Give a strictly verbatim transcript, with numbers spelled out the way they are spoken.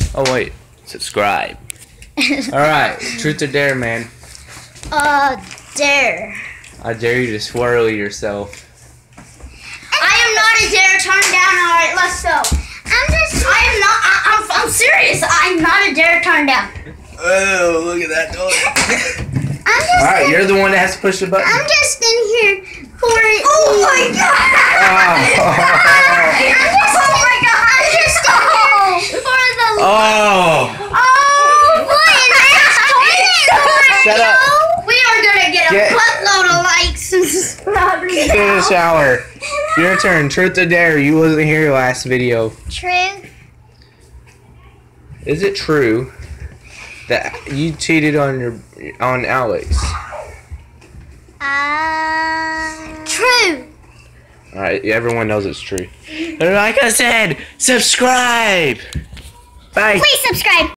Oh wait, subscribe. Alright, truth or dare, man? Uh, dare. I dare you to swirly yourself. I am not a dare. Turn down. Alright, let's go. I'm just. I am not. I, I'm, I'm serious. I'm not a dare. Turn down. Oh, look at that door. I'm just. Alright, in, you're the one that has to push the button. I'm just in here for it. Oh my god! Oh. I'm just. Oh my god! I'm just in here for the. Oh. Oh, what is that? Shut up. We are gonna get a Get- buttload of likes and subscribers. Get in the shower. Your turn. Truth or dare? You wasn't here last video. True. Is it true that you cheated on your on Alex? Uh, true. Alright, everyone knows it's true. Like I said, subscribe. Bye. Please subscribe.